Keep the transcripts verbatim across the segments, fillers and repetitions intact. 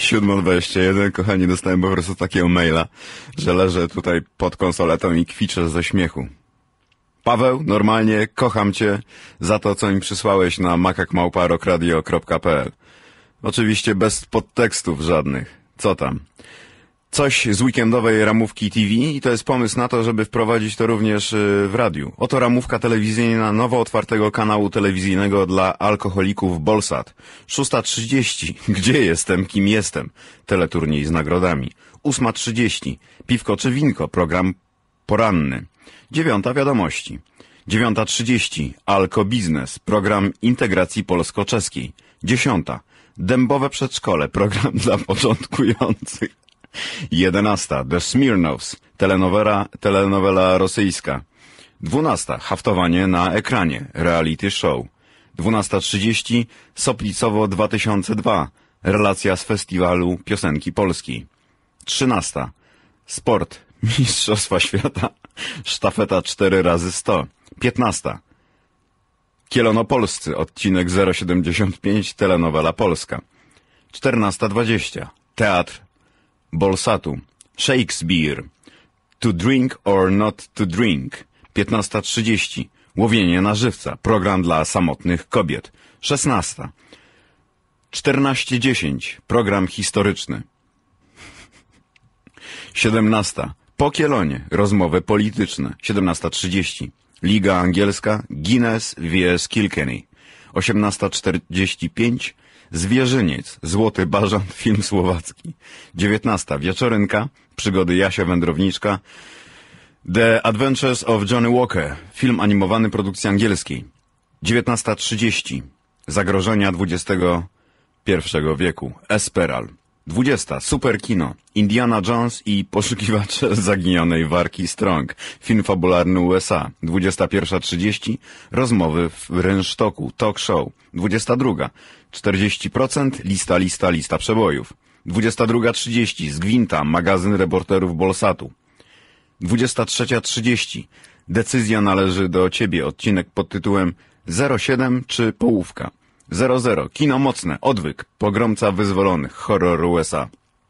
siódma dwadzieścia jeden, kochani, dostałem po prostu takiego maila, że leżę tutaj pod konsoletą i kwiczę ze śmiechu. Paweł, normalnie kocham cię za to, co mi przysłałeś na makak małpa rockradio kropka p l. Oczywiście bez podtekstów żadnych. Co tam? Coś z weekendowej ramówki T V i to jest pomysł na to, żeby wprowadzić to również w radiu. Oto ramówka telewizyjna nowo otwartego kanału telewizyjnego dla alkoholików Bolsat. szósta trzydzieści. Gdzie jestem, kim jestem? Teleturniej z nagrodami. ósma trzydzieści. Piwko czy winko? Program poranny. dziewiąta wiadomości. dziewiąta trzydzieści. Alko Biznes. Program integracji polsko-czeskiej. dziesiąta. Dębowe przedszkole. Program dla początkujących. jedenasta. The Smirnows. Telenowela, telenowela rosyjska. dwunasta. Haftowanie na ekranie. Reality show. dwunasta trzydzieści. Soplicowo dwa tysiące dwa. Relacja z festiwalu piosenki polskiej. trzynasta. Sport. Mistrzostwa świata. Sztafeta cztery razy sto. piętnasta. Kielonopolscy. Odcinek zero siedemdziesiąt pięć. Telenowela polska. czternasta dwadzieścia. Teatr Bolsatu. Shakespeare. To drink or not to drink. piętnasta trzydzieści. Łowienie na żywca. Program dla samotnych kobiet. szesnasta. czternaście dziesięć. Program historyczny. siedemnasta. Po Kielonie. Rozmowy polityczne. siedemnasta trzydzieści. Liga Angielska. Guinness vs Kilkenny. osiemnasta czterdzieści pięć. Zwierzyniec. Złoty Bażant. Film słowacki. dziewiętnasta. Wieczorynka. Przygody Jasia Wędrowniczka. The Adventures of Johnny Walker. Film animowany produkcji angielskiej. dziewiętnasta trzydzieści. Zagrożenia dwudziestego pierwszego wieku. Esperal. dwudziesta. Super kino. Indiana Jones i poszukiwacze zaginionej Warki Strong. Film fabularny U S A. dwudziesta pierwsza trzydzieści. Rozmowy w rynsztoku. Talk show. dwudziesta druga. czterdzieści procent. Lista, lista, lista przebojów. dwudziesta druga trzydzieści. Z Gwinta. Magazyn reporterów Bolsatu. dwudziesta trzecia trzydzieści. Decyzja należy do ciebie. Odcinek pod tytułem zero siedem czy połówka. zero zero. Kino mocne. Odwyk. Pogromca wyzwolonych. Horror U S A.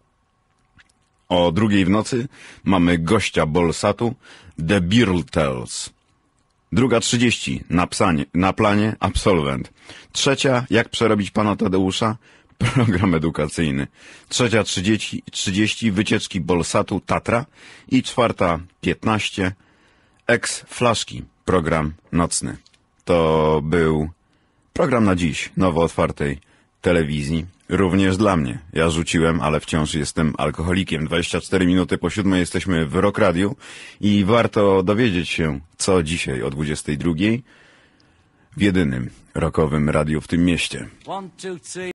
O drugiej w nocy mamy gościa Bolsatu. The Beatles. Druga trzydzieści. Na, psanie, na planie absolwent. Trzecia. Jak przerobić pana Tadeusza? Program edukacyjny. Trzecia trzydzieści. trzydzieści. Wycieczki Bolsatu Tatra. I czwarta piętnaście. Ex Flaszki. Program nocny. To był program na dziś, nowo otwartej telewizji, również dla mnie. Ja rzuciłem, ale wciąż jestem alkoholikiem. dwadzieścia cztery minuty po siódmej jesteśmy w Rock Radiu i warto dowiedzieć się, co dzisiaj o dwudziestej drugiej w jedynym rockowym radiu w tym mieście. One, two, three.